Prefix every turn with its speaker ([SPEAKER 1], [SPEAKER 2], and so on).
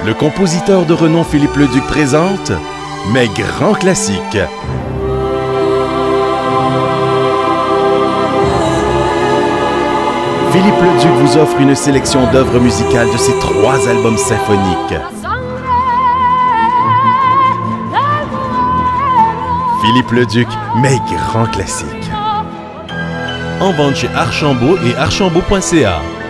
[SPEAKER 1] Le compositeur de renom Philippe Leduc présente Mes grands classiques. Philippe Leduc vous offre une sélection d'œuvres musicales de ses 3 albums symphoniques. Philippe Leduc, Mes grands classiques. En vente chez Archambault et archambault.ca.